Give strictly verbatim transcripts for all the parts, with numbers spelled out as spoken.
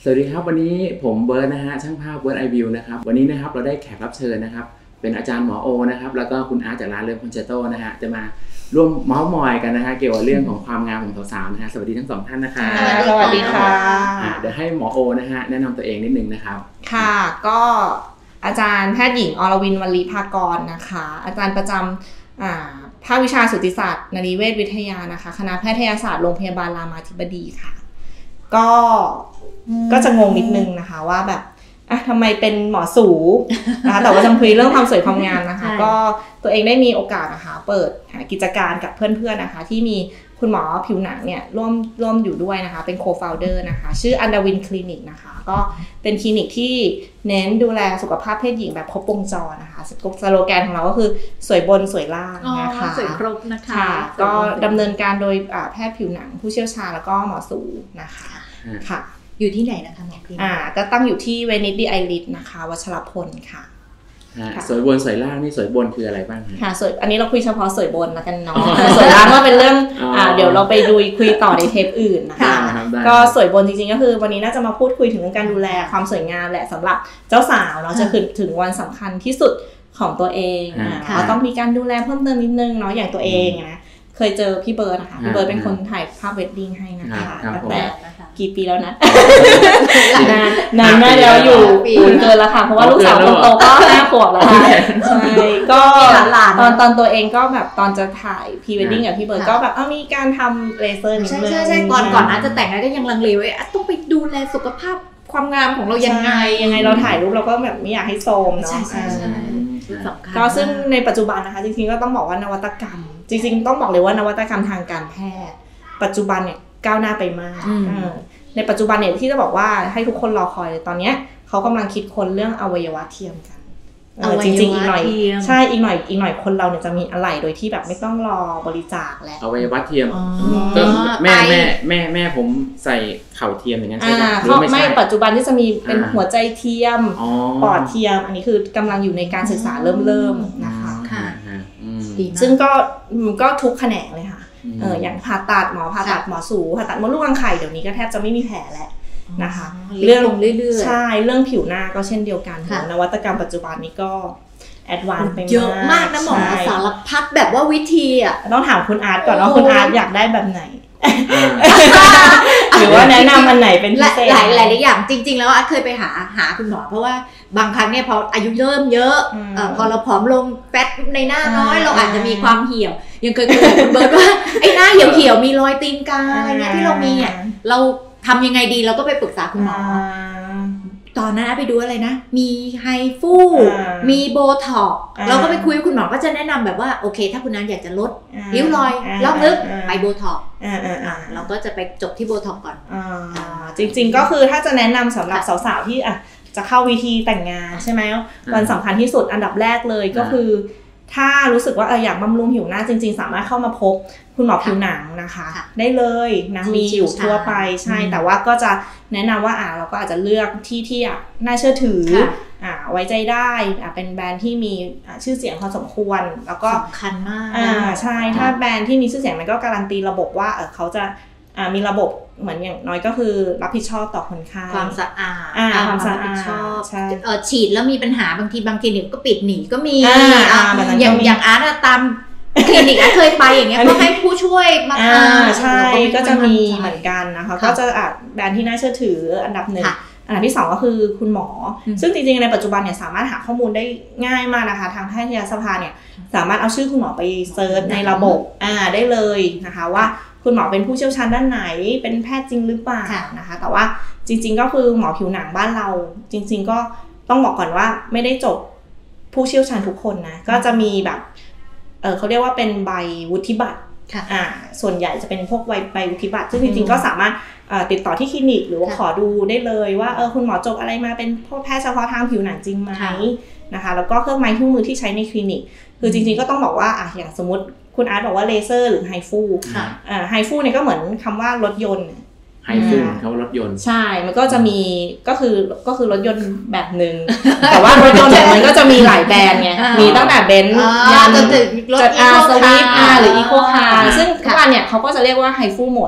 สวัสดีครับวันนี้ผมเบิร์ดนะฮะช่างภาพเบิร์ดไอวิวนะครับวันนี้นะครับเราได้แขกรับเชิญนะครับเป็นอาจารย์หมอโอนะครับแล้วก็คุณอาร์ตจากร้านเลิฟคอนเชโตนะฮะจะมาร่วมเมาส์มอยกันนะฮะเกี่ยวกับเรื่องของความงามของสาวๆนะฮะสวัสดีทั้งสองท่านนะคะสวัสดีค่ะเดี๋ยวให้หมอโอนะฮะแนะนำตัวเองนิดนึงนะครับค่ะก็อาจารย์แพทย์หญิงอรวินวลีภากรนะคะอาจารย์ประจำภาควิชาสูติศาสตร์นรีเวชวิทยานะคะคณะแพทยศาสตร์โรงพยาบาลรามาธิบดีค่ะก็ก็จะงงนิดนึงนะคะว่าแบบอ่ะทำไมเป็นหมอสูนะคะแต่ว่าจะคุยเรื่องความสวยความงามนะคะก็ตัวเองได้มีโอกาสนะคะเปิดกิจการกับเพื่อนๆนะคะที่มีคุณหมอผิวหนังเนี่ยร่วมร่วมอยู่ด้วยนะคะเป็นโคฟาวเดอร์นะคะชื่ออันดาวินคลินิกนะคะก็เป็นคลินิกที่เน้นดูแลสุขภาพเพศหญิงแบบครบวงจรนะคะสโลแกนของเราก็คือสวยบนสวยล่างนะคะสวยครบนะคะก็ดำเนินการโดยแพทย์ผิวหนังผู้เชี่ยวชาญแล้วก็หมอสูนะคะค่ะอยู่ที่ไหนนะคะหมอคลินิกอ่าก็ตั้งอยู่ที่เวนิสดีไอริสนะคะวัชรพลค่ะสวยบนสวยล่างนี่สวยบนคืออะไรบ้างค่ะสวยอันนี้เราคุยเฉพาะสวยบนแล้วกันเนาะสวยล่างก็เป็นเรื่องอ่าเดี๋ยวเราไปดูคุยต่อในเทปอื่นนะคะก็สวยบนจริงๆก็คือวันนี้น่าจะมาพูดคุยถึงเรื่องการดูแลความสวยงามแหละสำหรับเจ้าสาวเนาะจะถึงวันสำคัญที่สุดของตัวเองเราต้องมีการดูแลเพิ่มเติมนิดนึงเนาะอย่างตัวเองนะเคยเจอพี่เบิร์ดนะคะพี่เบิร์ดเป็นคนถ่ายภาพเวดดิ้งให้นะคะตั้งแต่กี่ปีแล้วนะนานมากแล้วอยู่คุณเกินแล้วค่ะเพราะว่าลูกสาวคนโตก็ห้าขวบแล้วค่ะใช่ก็ตอนตอนตัวเองก็แบบตอนจะถ่ายพรีเวดดิ้งกับพี่เบิร์ดก็แบบมีการทำเลเซอร์นิดนึงใช่ใช่ก่อนก่อนอาจจะแต่งก็ยังลังเลไว้ต้องไปดูแลสุขภาพความงามของเรายังไงยังไงเราถ่ายรูปเราก็แบบไม่อยากให้โทรมเนาะก็ซึ่งในปัจจุบันนะคะจริงๆก็ต้องบอกว่านวัตกรรมจริงๆต้องบอกเลยว่านวัตกรรมทางการแพทย์ปัจจุบันเนี่ยก้าวหน้าไปมากในปัจจุบันเนี่ยที่จะบอกว่าให้ทุกคนรอคอยเลยตอนนี้เขากำลังคิดค้นเรื่องอวัยวะเทียมกันจริงๆอีกหน่อยใช่อีกหน่อยอีกหน่อยคนเราเนี่ยจะมีอะไรโดยที่แบบไม่ต้องรอบริจาคแล้วอวัยวะเทียมก็แม่แม่แม่แม่ผมใส่เข่าเทียมอย่างนั้นใช่ไหมหรือไม่ใช่ปัจจุบันที่จะมีเป็นหัวใจเทียมปอดเทียมอันนี้คือกำลังอยู่ในการศึกษาเริ่มเริ่มนะคะซึ่งก็ก็ทุกแขนงเลยค่ะเอออย่างผ่าตัดหมอผ่าตัดหมอสูผ่าตัดมดลูกรังไข่เดี๋ยวนี้ก็แทบจะไม่มีแผลแล้วนะคะเรื่องเรื่อยๆใช่เรื่องผิวหน้าก็เช่นเดียวกันนวัตกรรมปัจจุบันนี้ก็แอดวานซ์ไปมากเยอะมากนะหมอสารพัดแบบว่าวิธีอ่ะต้องถามคุณอาร์ตก่อนว่าคุณอาร์ตอยากได้แบบไหนหรือว่าแนะนำอันไหนเป็นพิเศษหลายหลายอย่างจริงๆแล้วอาร์ตเคยไปหาหาคุณหมอเพราะว่าบางครั้งเนี่ยพออายุเริ่มเยอะพอเราผอมลงแฟตในหน้าน้อยเราอาจจะมีความเหี่ยวยังเคยคุยกับคุณเบิร์ดว่าไอ้หน้าเหี่ยวๆมีรอยตีนกาอะไรเงี้ยที่เรามีเนี่ยเราทำยังไงดีเราก็ไปปรึกษาคุณหมอตอนนั้นไปดูอะไรนะมีไฮฟูมีโบท็อกเราก็ไปคุยกับคุณหมอก็จะแนะนำแบบว่าโอเคถ้าคุณนั้นอยากจะลดริ้วรอยลอกลึกไปโบท็อกเราก็จะไปจบที่โบท็อกก่อนจริงๆก็คือถ้าจะแนะนำสำหรับสาวๆที่จะเข้าวิธีแต่งงานใช่ไหมวันสำคัญที่สุดอันดับแรกเลยก็คือถ้ารู้สึกว่าอยากบำรุงผิวหน้าจริงๆสามารถเข้ามาพบคุณหมอผิวหนังนะคะได้เลยนะมีอยู่ทั่วไปใช่แต่ว่าก็จะแนะนำว่าอ่าเราก็อาจจะเลือกที่ที่น่าเชื่อถืออ่าไว้ใจได้อ่าเป็นแบรนด์ที่มีชื่อเสียงพอสมควรแล้วก็สำคัญมากอ่าใช่ถ้าแบรนด์ที่มีชื่อเสียงมันก็การันตีระบบว่าเออเขาจะอ่ามีระบบเหมือนอย่างน้อยก็คือรับผิดชอบต่อคนไข้ความสะอาดความสะอาดชอบเออฉีดแล้วมีปัญหาบางทีบางคลินิกก็ปิดหนีก็มีอย่างอย่างอาร์ตตามคลินิกเคยไปอย่างเงี้ยก็ให้ผู้ช่วยมาทำใช่ก็จะมีเหมือนกันนะคะก็จะอ่ะแบรนด์ที่น่าเชื่อถืออันดับหนึ่งอันดับที่สองก็คือคุณหมอซึ่งจริงๆในปัจจุบันเนี่ยสามารถหาข้อมูลได้ง่ายมากนะคะทางแพทยสภาเนี่ยสามารถเอาชื่อคุณหมอไปเซิร์ชในระบบอ่าได้เลยนะคะว่าคุณหมอเป็นผู้เชี่ยวชาญด้านไหนเป็นแพทย์จริงหรือเปล่านะคะแต่ว่าจริงๆก็คือหมอผิวหนังบ้านเราจริงๆก็ต้องบอกก่อนว่าไม่ได้จบผู้เชี่ยวชาญทุกคนนะก็จะมีแบบเออเขาเรียกว่าเป็นใบวุฒิบัตรอ่าส่วนใหญ่จะเป็นพวกใบใบวุฒิบัตรซึ่งจริงๆก็สามารถติดต่อที่คลินิกหรือว่าขอดูได้เลยว่าเออคุณหมอจบอะไรมาเป็นแพทย์เฉพาะทางผิวหนังจริงไหมนะคะแล้วก็เครื่องไม้เครื่องมือที่ใช้ในคลินิกคือจริงๆก็ต้องบอกว่าอ่ะอย่างสมมติคุณอาร์ตบอกว่าเลเซอร์หรือไฮฟูอ่าไฮฟูเนี่ยก็เหมือนคำว่ารถยนต์ไฮฟูเขารถยนต์ใช่มันก็จะมีก็คือก็คือรถยนต์แบบนึงแต่ว่ารถยนต์เนี่ยมันก็จะมีหลายแบรนด์ไงมีตั้งแต่เบนซ์ยันรถอาร์สวิฟอาร์หรืออีโคคาร์ซึ่งทุกวันเนี่ยเขาก็จะเรียกว่าไฮฟูหมด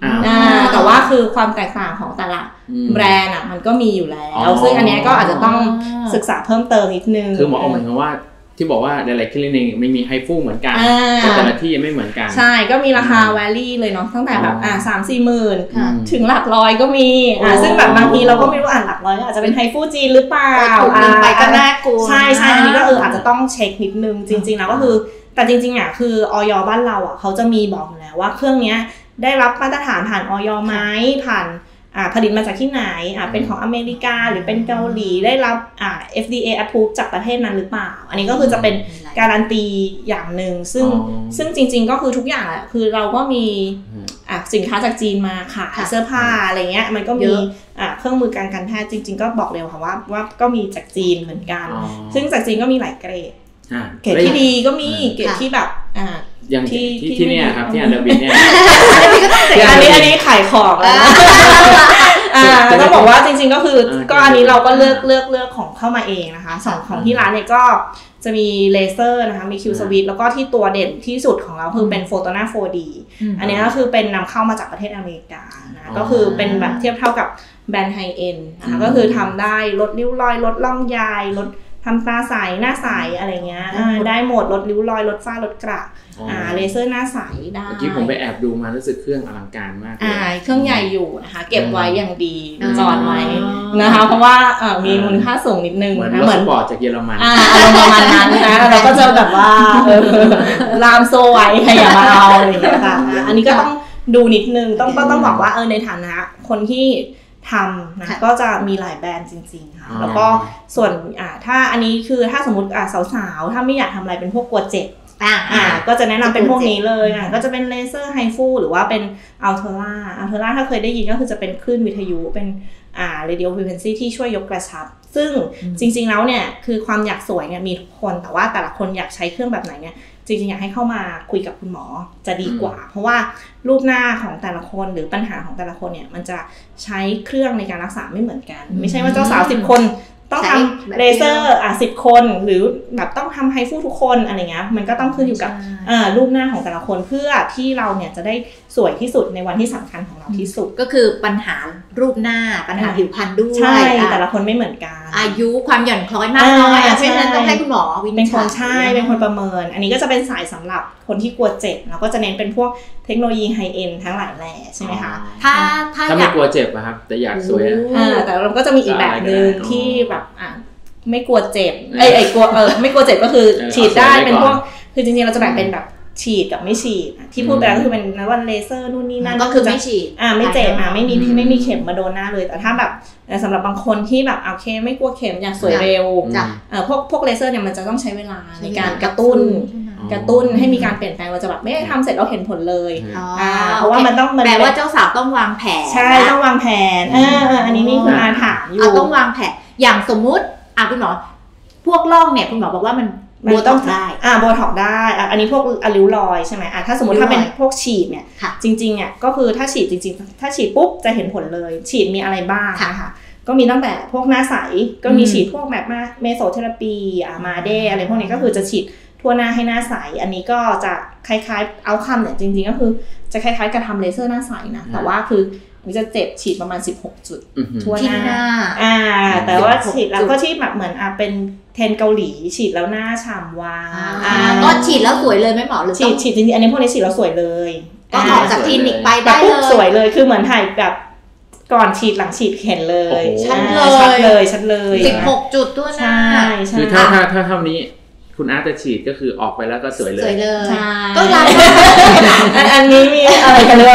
อ่าแต่ว่าคือความแตกต่างของแต่ละแบรนด์อ่ะมันก็มีอยู่แล้วซึ่งอันนี้ก็อาจจะต้องศึกษาเพิ่มเติมนิดนึงคือหมอโอเหมือนกับว่าที่บอกว่าหลายๆคลินิกไม่มีไฮฟูเหมือนกันแต่แต่ละที่ไม่เหมือนกันใช่ก็มีราคาแวลี่เลยเนาะตั้งแต่แบบอ่าสามสี่หมื่นถึงหลักร้อยก็มีอ่าซึ่งแบบบางทีเราก็ไม่รู้อ่านหลักร้อยอาจจะเป็นไฮฟูจีนหรือเปล่าอ่าไปก็น่ากลัวใช่ใช่อันนี้ก็เอออาจจะต้องเช็คนิดนึงจริงๆแล้วก็คือแต่จริงๆอ่ะคืออย.บ้านเราอ่ะเขาจะมีบอกอยู่แล้วว่าเครื่องเนี้ยได้รับมาตรฐานผ่านอย.ไหมผ่านอ่าผลิตมาจากที่ไหนอ่าเป็นของอเมริกาหรือเป็นเกาหลีได้รับอ่า เอฟ ดี เอ approve จากประเทศนั้นหรือเปล่าอันนี้ก็คือจะเป็นการันตีอย่างหนึ่งซึ่งซึ่งจริงๆก็คือทุกอย่างอ่ะคือเราก็มีอ่าสินค้าจากจีนมาขายเสื้อผ้าอะไรเงี้ยมันก็มีอ่าเครื่องมือการการแพทย์จริงๆก็บอกเลยค่ะว่าว่าก็มีจากจีนเหมือนกันซึ่งจากจีนก็มีหลายเกรดเกรดที่ดีก็มีเกรดที่แบบอ่าอย่างที่ที่เนี่ยครับที่อันเดอร์บินเนี่ยอันนี้อันนี้ขายของแล้วนะอ่าต้องบอกว่าจริงๆก็คือก็อันนี้เราก็เลือกเลือกเลือกของเข้ามาเองนะคะสองของที่ร้านเนี่ยก็จะมีเลเซอร์นะคะมีคิวสวิตแล้วก็ที่ตัวเด่นที่สุดของเราคือเป็นโฟโตนา โฟร์ ดี อันนี้ก็คือเป็นนำเข้ามาจากประเทศอเมริกานะก็คือเป็นแบบเทียบเท่ากับแบรนด์ไฮเอ็นด์นะคะก็คือทำได้ลดริ้วรอยลดร่องยายลดทำตาใสหน้าใสอะไรเงี้ยได้หมดลดริ้วรอยลดฝ้าลดกระอ่าเลเซอร์หน้าใสได้เมื่อกี้ผมไปแอบดูมารู้สึกเครื่องอลังการมากอ่าเครื่องใหญ่อยู่นะคะเก็บไว้อย่างดีจอดไว้นะคะเพราะว่าเออมีมูลค่าสูงนิดนึงนะเหมือนสปอร์ตจากเยอรมันอ่าอารมณ์ประมาณนั้นนะเราก็จะแบบว่าเออลามโซไว้ใครอยากมาเอาอะไรอย่างเงี้ยค่ะอันนี้ก็ต้องดูนิดนึงต้องก็ต้องบอกว่าเออในฐานะคนที่ทำนะก็จะมีหลายแบรนด์จริงๆค่ะแล้วก็ส่วนอ่าถ้าอันนี้คือถ้าสมมติอ่าสาวๆถ้าไม่อยากทำอะไรเป็นพวกกลัวเจ็บอ่าก็จะแนะนำเป็นพวกนี้เลยอ่ะก็จะเป็นเลเซอร์ไฮฟูหรือว่าเป็นอัลเทอร่าอัลเทอร่าถ้าเคยได้ยินก็คือจะเป็นคลื่นวิทยุเป็นอ่าเรดิโอฟรีเควนซีที่ช่วยยกกระชับซึ่งจริงๆแล้วเนี่ยคือความอยากสวยเนี่ยมีทุกคนแต่ว่าแต่ละคนอยากใช้เครื่องแบบไหนเนี่ยจริงๆอยากให้เข้ามาคุยกับคุณหมอจะดีกว่าเพราะว่ารูปหน้าของแต่ละคนหรือปัญหาของแต่ละคนเนี่ยมันจะใช้เครื่องในการรักษาไม่เหมือนกันไม่ใช่ว่าเจ้าสาวสิบคนต้องทำเลเซอร์อ่ะสิบคนหรือแบบต้องทำไฮฟูทุกคนอะไรเงี้ยมันก็ต้องขึ้นอยู่กับรูปหน้าของแต่ละคนเพื่อที่เราเนี่ยจะได้สวยที่สุดในวันที่สำคัญของเราที่สุดก็คือปัญหารูปหน้าปัญหาผิวพรรณด้วยใช่แต่ละคนไม่เหมือนกันอายุความหย่อนคล้อยมากน้อยเพราะฉะนั้นต้องให้คุณหมอวินิจฉัยเป็นคนใช่เป็นคนประเมินอันนี้ก็จะเป็นสายสำหรับคนที่กลัวเจ็บแล้วก็จะเน้นเป็นพวกเทคโนโลยีไฮเอ็นด์ทั้งหลายแหล่ใช่ไหมคะถ้าถ้าถ้าไม่กลัวเจ็บอะครับแต่อยากสวยอ่าแต่เราก็จะมีอีกแบบนึงที่แบบอ่ะไม่กลัวเจ็บไอ้ไอ้กลัวเออไม่กลัวเจ็บก็คือฉีดได้เป็นพวกคือจริงๆเราจะแบ่งเป็นแบบฉีดกับไม่ฉีดที่พูดไปแล้วก็คือเป็นนวัตเลเซอร์นู่นนี่นั่นก็คือไม่ฉีดอ่าไม่เจ็บอ่ะไม่มีไม่มีเข็มมาโดนหน้าเลยแต่ถ้าแบบสำหรับบางคนที่แบบโอเคไม่กลัวเข็มอยากสวยเร็วเออพวกพวกเลเซอร์เนี่ยมันจะต้องใช้เวลาในการกระตุ้นกระตุ้นให้มีการเปลี่ยนแปลงเราจะแบบไม่ได้ทำเสร็จเราเห็นผลเลยอ่าเพราะว่ามันต้องแปลว่าเจ้าสาวต้องวางแผนใช่ต้องวางแผนเอออันนี้นี่คุณอาถามอยู่ต้องวางแผนอย่างสมมุติอ่ะคุณหมอพวกร่องเนี่ยคุณหมอบอกว่ามันโบท็อกได้อ่าโบท็อกได้อ่ะอันนี้พวกอริ้วรอยใช่ไหมอ่ะถ้าสมมติถ้าเป็นพวกฉีดเนี่ยจริงๆเนี่ยก็คือถ้าฉีดจริงๆถ้าฉีดปุ๊บจะเห็นผลเลยฉีดมีอะไรบ้างนะคะก็มีตั้งแต่พวกหน้าใสก็มีฉีดพวกแบบมาเมโซเทอราปีอ่ามาเดอะไรพวกนี้ก็คือจะฉีดทั่วหน้าให้หน้าใสอันนี้ก็จะคล้ายๆเอาคำเนี่ยจริงๆก็คือจะคล้ายๆกับทำเลเซอร์หน้าใสนะแต่ว่าคือมันจะเจ็บฉีดประมาณสิบหกจุดทั่วหน้าอ่าแต่ว่าฉีดแล้วก็ที่แบบเหมือนอ่ะเป็นเทรนเกาหลีฉีดแล้วหน้าฉ่ำวาวอ่าก็ฉีดแล้วสวยเลยไหมหมอหรือฉีดฉีดจริงๆอันนี้พวกนี้ฉีดแล้วสวยเลยก็ออกจากคลินิกไปได้เลยสวยเลยคือเหมือนถ่ายแบบก่อนฉีดหลังฉีดเห็นเลยชัดเลยชัดเลยชัดเลยสิบหกจุดทั่วหน้าคือถ้าถ้าถ้าเท่านี้คุณอาร์ตจะฉีดก็คือออกไปแล้วก็สวยเลยสวยเลยก็รักอันนี้มีอะไรกันด้วย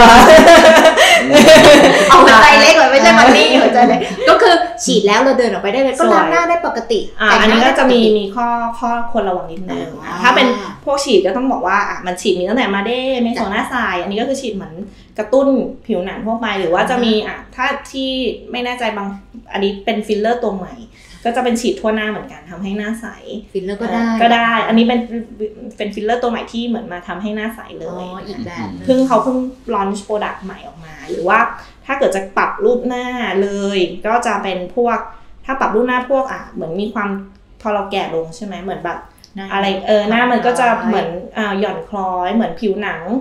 เอาหัวใจเล็กเลยไม่ใช่มันนี่หัวใจเล็กก็คือฉีดแล้วเราเดินออกไปได้เลยก็ล้างหน้าได้ปกติอ่าอันนี้ก็จะมีมีข้อข้อควรระวังนิดนึงถ้าเป็นพวกฉีดก็ต้องบอกว่าอ่ะมันฉีดมีตั้งแต่มาเด้เมโซหน้าทรายอันนี้ก็คือฉีดเหมือนกระตุ้นผิวหนังทั่วไปหรือว่าจะมีอ่ะถ้าที่ไม่แน่ใจบางอันนี้เป็นฟิลเลอร์ตัวใหม่ก็จะเป็นฉีดทั่วหน้าเหมือนกันทำให้หน้าใสฟิลเลอร์ก็ได้ก็ได้อันนี้เป็นเป็นฟิลเลอร์ตัวใหม่ที่เหมือนมาทำให้หน้าใสเลยอ๋ออีกแบบเพิ่งเขาเพิ่งลอนช์โปรดักต์ใหม่ออกมาหรือว่าถ้าเกิดจะปรับรูปหน้าเลยก็จะเป็นพวกถ้าปรับรูปหน้าพวกอ่ะเหมือนมีความพอเราแก่ลงใช่ไหมเหมือนแบบอะไรเออหน้ามันก็จะเหมือนอ่าหย่อนคล้อยเหมือนผิวหนัง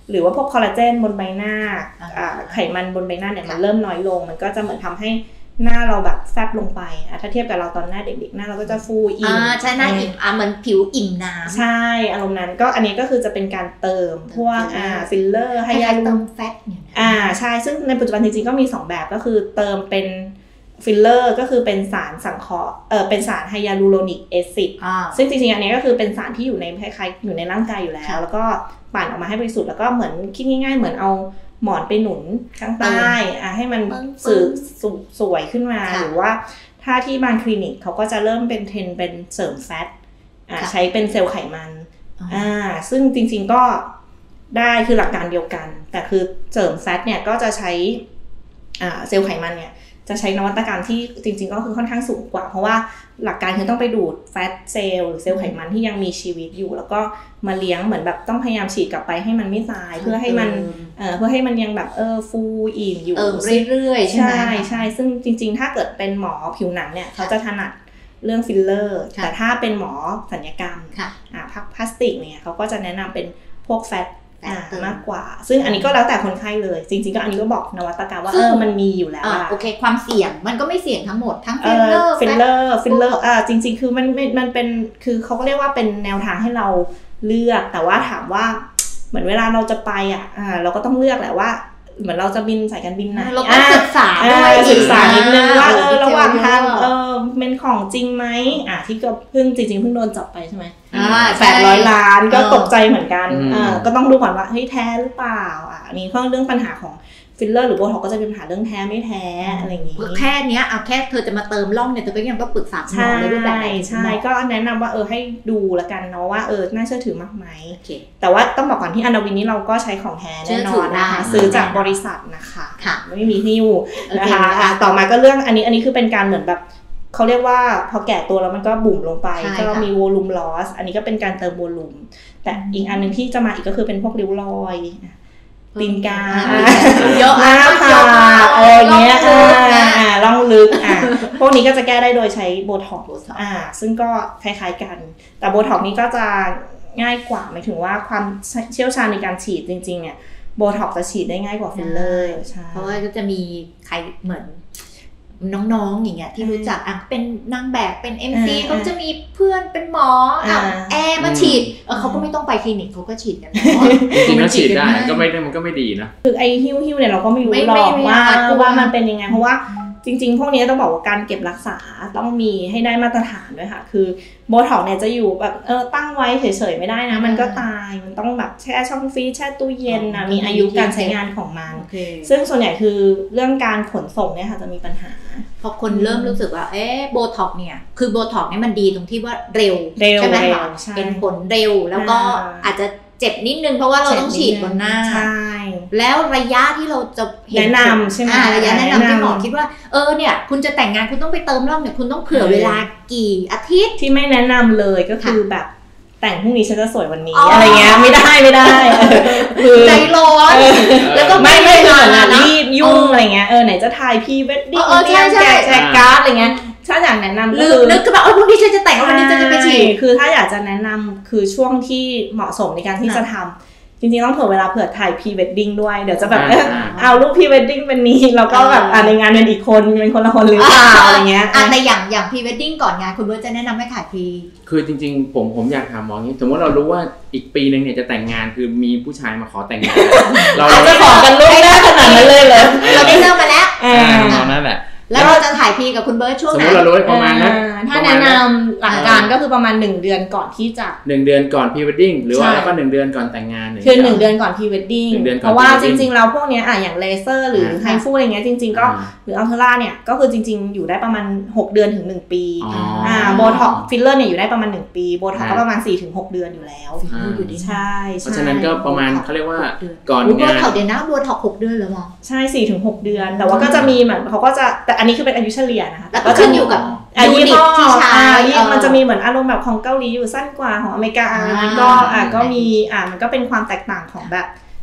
หรือว่าพวกคอลลาเจนบนใบหน้าไขมันบนใบหน้าเนี่ยมันเริ่มน้อยลงมันก็จะเหมือนทำให้หน้าเราแบบแฟบลงไปอ่ะถ้าเทียบกับเราตอนหน้าเด็กๆหน้าเราก็จะฟูอิ่มอ่าใช่หน้าอิ่มอ่ะเหมือนผิวอิ่มน้ำใช่อารมณ์นั้นก็อันนี้ก็คือจะเป็นการเติมพวกอ่าฟิลเลอร์ไฮยาลูรอนิกแฟตเนี่ยอ่าใช่ซึ่งในปัจจุบันจริงๆก็มีสองแบบก็คือเติมเป็นฟิลเลอร์ก็คือเป็นสารสังเคราะห์เออเป็นสารไฮยาลูโรนิกแอซิดซึ่งจริงๆอันนี้ก็คือเป็นสารที่อยู่ในคล้ายๆอยู่ในร่างกายอยู่แล้วแล้วก็ปั่นออกมาให้บริสุทธิ์แล้วก็เหมือนคิดง่ายๆเหมือนเอาหมอนไปหนุนข้างใต้อ่ะให้มันสื่อสวยขึ้นมาหรือว่าถ้าที่บางคลินิกเขาก็จะเริ่มเป็นเทรนเป็นเสริมแฟตอ่ะใช้เป็นเซลล์ไขมันอ่าซึ่งจริงๆก็ได้คือหลักการเดียวกันแต่คือเสริมแฟตเนี่ยก็จะใช้อ่าเซลล์ไขมันเนี่ยจะใช้นวัตกรรมที่จริงๆก็คือค่อนข้างสูงกว่าเพราะว่าหลักการคือต้องไปดูดแฟตเซลล์หรือเซลล์ไขมันที่ยังมีชีวิตอยู่แล้วก็มาเลี้ยงเหมือนแบบต้องพยายามฉีดกลับไปให้มันไม่ตายเพื่อให้มันเอ่อเพื่อให้มันยังแบบเออฟูอิ่มอยู่เรื่อยๆใช่ไหมใช่ใช่ซึ่งจริงๆถ้าเกิดเป็นหมอผิวหนังเนี่ยเขาจะถนัดเรื่องฟิลเลอร์แต่ถ้าเป็นหมอศัลยกรรมอ่าพักพลาสติกเนี่ยเขาก็จะแนะนำเป็นพวกแฟตมากกว่าซึ่งอันนี้ก็แล้วแต่คนไข้เลยจริงๆก็อันนี้ก็บอกนวัตกรรมว่าเออมันมีอยู่แล้วอ่ะโอเคความเสี่ยงมันก็ไม่เสี่ยงทั้งหมดทั้งฟิลเลอร์ฟิลเลอร์ฟิลเลอร์อ่าจริงๆคือมันมันเป็นคือเขาก็เรียกว่าเป็นแนวทางให้เราเลือกแต่ว่าถามว่าเหมือนเวลาเราจะไปอ่ะอ่าเราก็ต้องเลือกแหละว่าเหมือนเราจะบินสายการบินไหนเราต้องศึกษาด้วยศึกษานิดนึงว่าเออระหว่างทางเออเป็นของจริงไหมอ่าที่ก็เพิ่งจริงๆเพิ่งโดนจับไปใช่ไหมแปดร้อยล้านก็ตกใจเหมือนกันอ่าก็ต้องดูก่อนว่าเฮ้ยแท้หรือเปล่าอ่ะอันนี้เพราะเรื่องปัญหาของฟิลเลอร์หรือโบท็อกก็จะเป็นปัญหาเรื่องแท้ไม่แท้อะไรอย่างนี้แค่เนี้ยเอาแค่เธอจะมาเติมร่องเนี่ยเธอก็ยังต้องปรึกษาหมอเลยด้วยแบบไหนใช่ก็แนะนำว่าเออให้ดูละกันเนาะว่าเออน่าเชื่อถือมากไหมแต่ว่าต้องบอกก่อนที่อนาวินนี้เราก็ใช้ของแท้แน่นอนนะคะซื้อจากบริษัทนะคะไม่มีหิ้วนะคะต่อมาก็เรื่องอันนี้อันนี้คือเป็นการเหมือนแบบเขาเรียกว่าพอแก่ตัวแล้วมันก็บุ๋มลงไปก็มีวอลุ่มลอสอันนี้ก็เป็นการเติมวอลุ่มแต่อีกอันนึงที่จะมาอีกก็คือเป็นพวกริ้วรอยตีนกาเยอะหน้าผากอะไรเงี้ยอ่าร่องลึกอ่าพวกนี้ก็จะแก้ได้โดยใช้โบท็อกซ์อ่าซึ่งก็คล้ายๆกันแต่โบท็อกซ์นี้ก็จะง่ายกว่าหมายถึงว่าความเชี่ยวชาญในการฉีดจริงๆเนี่ยโบท็อกซ์จะฉีดได้ง่ายกว่าฟิลเลอร์ใช่เพราะว่าก็จะมีใครเหมือนน้องๆอย่างเงี้ยที่รู้จักอ่ะเป็นนางแบบเป็น เอ็ม ซี เขาจะมีเพื่อนเป็นหมออ่ะแอร์มาฉีดเออเขาก็ไม่ต้องไปคลินิกเขาก็ฉีดกันจริงๆฉีดได้ก็ไม่ได้มันก็ไม่ดีนะคือไอ้หิ้วหิ้วเนี่ยเราก็ไม่รู้หรอกว่าว่ามันเป็นยังไงเพราะว่าจริงๆพวกนี้ต้องบอกว่าการเก็บรักษาต้องมีให้ได้มาตรฐานด้วยค่ะคือโบท็อกซ์เนี่ยจะอยู่แบบเออตั้งไว้เฉยๆไม่ได้นะมันก็ตายมันต้องแบบแช่ช่องฟรีซแช่ตู้เย็นนะมีอายุการใช้งานของมันซึ่งส่วนใหญ่คือเรื่องการขนส่งเนี่ยค่ะจะมีปัญหาพอคนเริ่มรู้สึกว่าเอ๊ะโบท็อกซ์เนี่ยคือโบท็อกซ์เนี่ยมันดีตรงที่ว่าเร็วใช่ไหมคะเป็นผลเร็วแล้วก็อาจจะเจ็บนิดนึงเพราะว่าเราต้องฉีดบนหน้าใช่แล้วระยะที่เราจะแนะนำใช่ไหมระยะแนะนำที่หมอคิดว่าเออเนี่ยคุณจะแต่งงานคุณต้องไปเติมร่องเนี่ยคุณต้องเผื่อเวลากี่อาทิตย์ที่ไม่แนะนำเลยก็คือแบบแต่งพรุ่งนี้ฉันจะสวยวันนี้อะไรเงี้ยไม่ได้ไม่ได้คือใจร้อนแล้วก็ไม่ไม่เหมือนรีบยุ่งอะไรเงี้ยเออไหนจะถ่ายพรีเวดดิ้งเนี่ยแจกแจกการ์ดอะไรเงี้ยถ้าอยากแนะนำก็คือนึกขึ้นมาเออพรุ่งนี้ฉันจะแต่งวันนี้ฉันจะไปฉีดคือถ้าอยากจะแนะนำคือช่วงที่เหมาะสมในการที่จะทำจริงๆต้องเผื่อเวลาเผื่อถ่ายพรีเวดดิ้งด้วยเดี๋ยวจะแบบเอารูปพรีเวดดิ้งเป็นนี้แล้วก็แบบในงานเป็นอีกคนเป็นคนละคนหรือเปล่าอะไรเงี้ยแต่อย่างอย่างพรีเวดดิ้งก่อนงานคุณเบิร์ตจะแนะนำให้ถ่ายพรีคือจริงๆผมผมอยากถามมองนี้สมมติเรารู้ว่าอีกปีนึงเนี่ยจะแต่งงานคือมีผู้ชายมาขอแต่งงานเราจะขอกันล่วงหน้าขนาดนั้นเลยเหรอเราได้เริ่มมาแล้วนั่นแหละแล้วเราจะถ่ายพีกับคุณเบิร์ตช่วงไหนสมมติเรารู้ประมาณนั้นถ้าแนะนำหลักการก็คือประมาณหนึ่งเดือนก่อนที่จะหนึ่งเดือนก่อนพรีเวดดิ้งหรือว่าแล้วก็หนึ่งเดือนก่อนแต่งงานคือหนึ่งเดือนก่อนพรีเวดดิ้งเพราะว่าจริงๆเราพวกนี้อ่ะอย่างเลเซอร์หรือไฮฟูอะไรเงี้ยจริงๆก็หรืออัลเทอร่าเนี่ยก็คือจริงๆอยู่ได้ประมาณหกเดือนถึงหนึ่งปีอ่าโบท็อกซ์ฟิลเลอร์เนี่ยอยู่ได้ประมาณหนึ่งปีโบท็อกซ์ก็ประมาณสี่ถึงหกเดือนอยู่แล้วอยู่ดีใช่เพราะฉะนั้นก็ประมาณเขาเรียกว่าก่อนงานโบท็อกซ์เดี๋ยวนะโบท็อกซ์หกเดือนเหรอมั้งใช่สี่ถึงหกเดือนแต่ว่าก็จะมีเหมือนเขาก็จะแต่อันนี้คือเป็นอายุเฉลี่ยนะคะแล้วก็ขึ้นอยู่กับยูนิตที่ใช้มันจะมีเหมือนอารมณ์แบบของเกาหลีอยู่สั้นกว่าของอเมริกาอันนั้นก็อ่ะก็มีอ่ะมันก็เป็นความแตกต่างของแบบ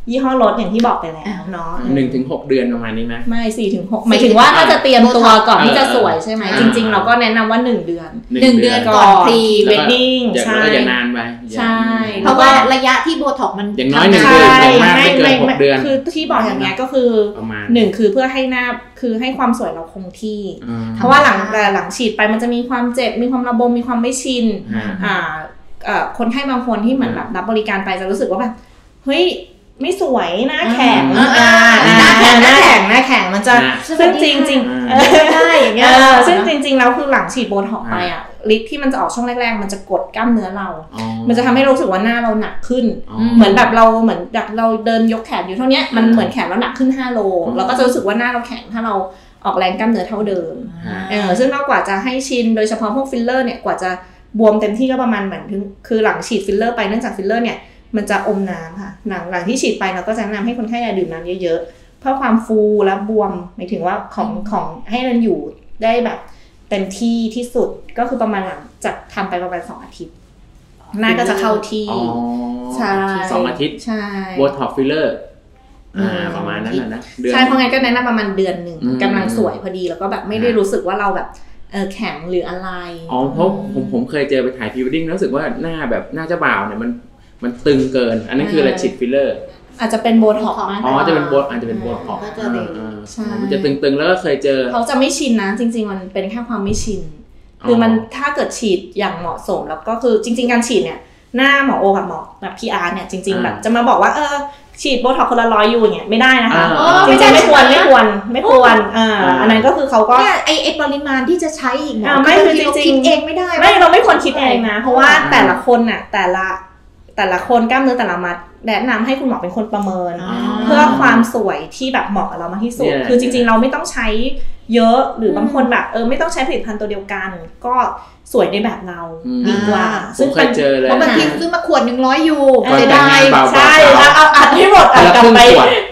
ยี่ห้อรถอย่างที่บอกไปแล้วเนาะหนึ่งถึงหกเดือนประมาณนี้ไหมไม่สี่ถึงหกหมายถึงว่าถ้าจะเตรียมตัวก่อนที่จะสวยใช่ไหมจริงๆเราก็แนะนำว่าหนึ่งเดือนหนึ่งเดือนก่อนพรีเวดดิ้งใช่อย่านานไปใช่เพราะว่าระยะที่โบท็อกมันอย่างน้อยหนึ่งเดือนอย่างมากไม่เกินหกเดือนคือที่บอกอย่างเงี้ยก็คือหนึ่งคือเพื่อให้หน้าคือให้ความสวยเราคงที่เพราะว่าหลังแต่หลังฉีดไปมันจะมีความเจ็บมีความระบมมีความไม่ชินอ่าคนไข้บางคนที่เหมือนแบบรับบริการไปจะรู้สึกว่าแบบเฮ้ยไม่สวยหน้าแข็งหน้าแข็งหน้าแข็งหน้าแข็งมันจะซึ่งจริงจริงได้อย่างเงี้ยซึ่งจริงๆแล้วคือหลังฉีดโบท็อกซ์ไปอ่ะฤทธิ์ที่มันจะออกช่วงแรกๆมันจะกดกล้ามเนื้อเรามันจะทำให้รู้สึกว่าหน้าเราหนักขึ้นเหมือนแบบเราเหมือนเราเดินยกแขนอยู่เท่านี้มันเหมือนแขนเราหนักขึ้นห้าโลเราก็จะรู้สึกว่าหน้าเราแข็งถ้าเราออกแรงกล้ามเนื้อเท่าเดิมเออซึ่งนอกกว่าจะให้ชินโดยเฉพาะพวกฟิลเลอร์เนี่ยกว่าจะบวมเต็มที่ก็ประมาณเหมือนคือหลังฉีดฟิลเลอร์ไปเนื่องจากฟิลเลอร์เนี่ยมันจะอมน้ำค่ะหลังหลังที่ฉีดไปเราก็จะแนะนำให้คนไข้ดื่มน้ำเยอะๆเพื่อความฟูและบวมหมายถึงว่าของของให้มันอยู่ได้แบบเต็มที่ที่สุดก็คือประมาณหลังจากทำไปประมาณสองอาทิตย์หน้าก็จะเข้าที่ใช่สองอาทิตย์ใช่โบท็อกซ์ฟิลเลอร์อ่าประมาณนั้นแหละนะใช่เพราะงั้นก็แนะนำประมาณเดือนหนึ่งกำลังสวยพอดีแล้วก็แบบไม่ได้รู้สึกว่าเราแบบเออแข็งหรืออะไรอ๋อเพราะผมผมเคยเจอไปถ่ายพรีเวดดิ้งรู้สึกว่าหน้าแบบหน้าเจ้าบ่าวเนี่ยมันมันตึงเกินอันนั้นคืออะไรฉีดฟิลเลอร์อาจจะเป็นโบท็อกซ์อ๋อจะเป็นโบอาจจะเป็นโบท็อกซ์ใช่มันจะตึงๆแล้วก็เคยเจอเขาจะไม่ชินนะจริงๆมันเป็นแค่ความไม่ชินคือมันถ้าเกิดฉีดอย่างเหมาะสมแล้วก็คือจริงๆการฉีดเนี่ยหน้าหมอโอกับหมอแบบพี่อาร์เนี่ยจริงๆแบบจะมาบอกว่าเออฉีดโบท็อกซ์คนละร้อยยูอย่างเงี้ยไม่ได้นะคะจริงๆไม่ควรไม่ควรไม่ควรอ่าอันนั้นก็คือเขาก็ไอไอปริมาณที่จะใช้อีกหมอไม่คือจริงๆคิดเองไม่ได้ไม่เราไม่ควรคิดเองนะเพราะว่าแต่ละคนน่ะแต่ละแต่ละคนกล้ามเนื้อแต่ละมัดแนะนำให้คุณหมอเป็นคนประเมินเพื่อความสวยที่แบบเหมาะกับเรามากที่สุดคือจริงๆเราไม่ต้องใช้เยอะหรือบางคนแบบเออไม่ต้องใช้ผลิตภัณฑ์ตัวเดียวกันก็สวยในแบบเราดีกว่าซึ่งเคยเจอเลยเพราะบางทีซื้อมาขวดหนึ่งร้อยยูจะได้ใช่แล้วเอาอัดให้หมดอัดกลับไป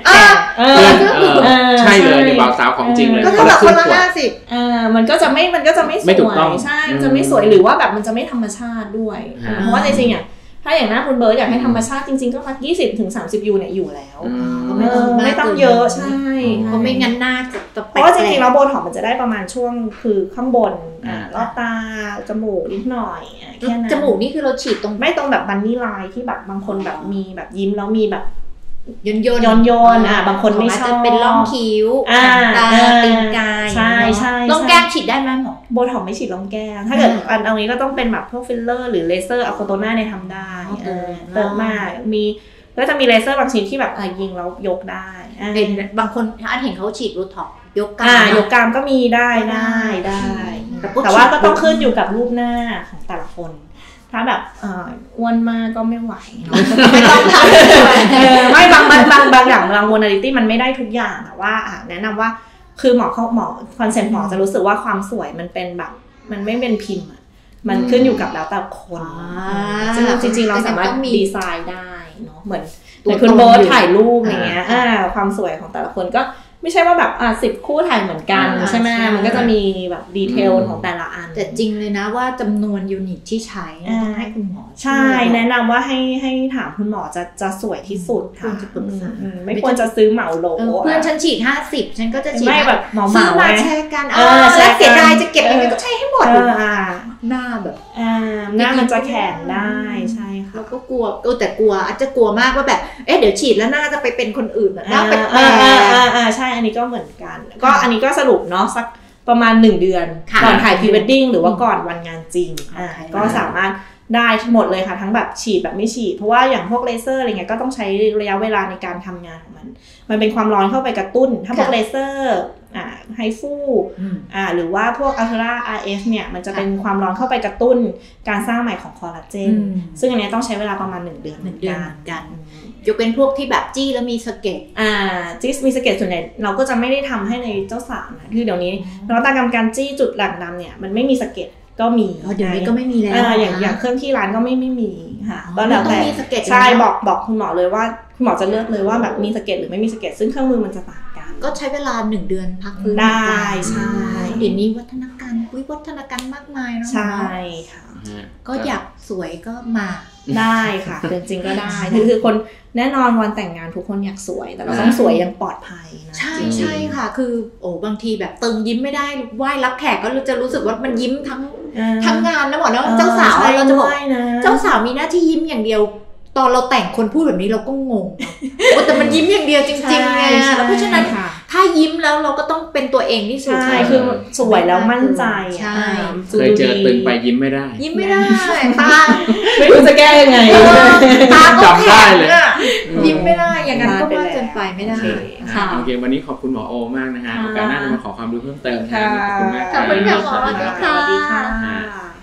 ใช่เลยในบ่าวสาวของจริงเลยก็คือแบบคนละห้าสิบอ่ามันก็จะไม่มันก็จะไม่สวยใช่จะไม่สวยหรือว่าแบบมันจะไม่ธรรมชาติด้วยเพราะว่าจริงๆอ่ะถ้าอย่างหน้าคุณเบิร์ดอยากให้ธรรมชาติจริงๆก็สักยี่สิบถึงสามสิบยูเนี่ยอยู่แล้วไม่ต้องไม่ต้องเยอะใช่เพราะไม่งั้นหน้าจะเพราะว่าจริงๆแล้วโบท็อกซ์มันจะได้ประมาณช่วงคือข้างบนอ่ารอบตาจมูกนิดหน่อยแค่นั้นจมูกนี่คือเราฉีดตรงไม่ตรงแบบบันนี่ไลน์ที่แบบบางคนแบบมีแบบยิ้มแล้วมีแบบยนยนยนยนอ่ะบางคนไม่ชอบเป็นร่องคิ้วตาตีนกายใช่ใช่ร่องแก้มฉีดได้ไหมหมอโบท็อกซ์ไม่ฉีดร่องแก้มถ้าเกิดอันเอานี้ก็ต้องเป็นแบบพวกฟิลเลอร์หรือเลเซอร์อะโคโตนาเนี่ยทำได้เติมมากมีแล้วจะมีเลเซอร์บางชนิดที่แบบยิงแล้วยกได้เป็นบางคนอันเห็นเขาฉีดโบท็อกซ์ยกกล้ามยกกล้ามก็มีได้ได้ได้แต่ว่าก็ต้องขึ้นอยู่กับรูปหน้าของแต่ละคนถ้าแบบอ้วนมากก็ไม่ไหวไม่ต้องทำไม่บางบางบางบางอย่างบางโมนาลิตี้มันไม่ได้ทุกอย่างแต่ว่าแนะนำว่าคือหมอเขาหมอคอนเซ็ปต์หมอจะรู้สึกว่าความสวยมันเป็นแบบมันไม่เป็นพิมพ์มันขึ้นอยู่กับแล้วแต่คนซึ่งจริงๆเราสามารถดีไซน์ได้เนาะเหมือนในคุณโบสถ่ายรูปอย่างเงี้ยความสวยของแต่ละคนก็ไม่ใช่ว่าแบบอ่ะสิบคู่ถ่ายเหมือนกันใช่ไหมมันก็จะมีแบบดีเทลของแต่ละอันแต่จริงเลยนะว่าจำนวนยูนิตที่ใช้ต้องให้คุณหมอใช่แนะนำว่าให้ให้ถามคุณหมอจะจะสวยที่สุดค่ะไม่ควรจะซื้อเหมาโหลเพื่อนฉันฉีดห้าสิบฉันก็จะฉีดไม่แบบเหมาเหมามาแชร์กันเออแล้วเสียดายจะเก็บยังไงก็ใช้ให้หมดหน้าแบบหน้ามันจะแข็งได้ใช่ค่ะแล้วก็กลัวก็แต่กลัวอาจจะกลัวมากว่าแบบเอ๊ะเดี๋ยวฉีดแล้วหน้าจะไปเป็นคนอื่นหน้าแปลกๆใช่อันนี้ก็เหมือนกันก็อันนี้ก็สรุปเนาะสักประมาณหนึ่งเดือนก่อนถ่ายพรีเวดดิ้งหรือว่าก่อนวันงานจริงอ่าก็สามารถได้ทั้งหมดเลยค่ะทั้งแบบฉีดแบบไม่ฉีดเพราะว่าอย่างพวกเลเซอร์อะไรเงี้ยก็ต้องใช้ระยะเวลาในการทำงานของมันมันเป็นความร้อนเข้าไปกระตุ้นถ้าพวกเลเซอร์อ่าไฮฟูอ่าหรือว่าพวกอัลตรา อาร์ เอฟ เนี่ยมันจะเป็นความร้อนเข้าไปกระตุ้นการสร้างใหม่ของคอลลาเจนซึ่งอันนี้ต้องใช้เวลาประมาณหนึ่งเดือนเหมือนกันยกเป็นพวกที่แบบจี้แล้วมีสเก็ตอ่าจี้มีสเก็ตส่วนใหญ่เราก็จะไม่ได้ทำให้ในเจ้าสาวนะคือเดี๋ยวนี้นวัตกรรมการจี้จุดหลังดำเนี่ยมันไม่มีสเก็ตก็มีเดี๋ยวนี้ก็ไม่มีแล้วอย่างอย่างเครื่องที่ร้านก็ไม่ไม่มีค่ะก็แล้วแต่ใช่บอกบอกคุณหมอเลยว่าคุณหมอจะเลือกเลยว่าแบบมีสเก็ตหรือไม่มีสเก็ตซึ่งเครื่องมือมันจะต่างกันก็ใช้เวลาหนึ่งเดือนพักฟื้นได้ใช่เดี๋ยวนี้วัฒนการวิวัฒนาการมากมายเนาะใช่ค่ะก็อยากสวยก็มาได้ค่ะจริงๆก็ได้คือคนแน่นอนวันแต่งงานทุกคนอยากสวยแต่เราต้องสวยอย่างปลอดภัยนะใช่ใช่ค่ะคือโอ้บางทีแบบตึงยิ้มไม่ได้ไหว้รับแขกก็จะรู้สึกว่ามันยิ้มทั้งทั้งงานนะหมอเนาะเจ้าสาวเราจะบอกเจ้าสาวมีหน้าที่ยิ้มอย่างเดียวตอนเราแต่งคนพูดแบบนี้เราก็งงแต่มันยิ้มอย่างเดียวจริงๆไงแล้วเพราะฉะนั้นถ้ายิ้มแล้วเราก็ต้องเป็นตัวเองที่สุดใช่คือสวยแล้วมั่นใจใช่เคยเจอตึงไปยิ้มไม่ได้ยิ้มไม่ได้ตาไม่รู้จะแก้ยังไงตาก็แข็งอ่ะยิ้มไม่ได้อย่างนั้นก็มากเกินไปไม่ได้ค่ะโอเควันนี้ขอบคุณหมอโอมากนะฮะโอกาสหน้าจะมาขอความรู้เพิ่มเติมนะขอบคุณมากขอบคุณค่ะหมอสวัสดีค่ะ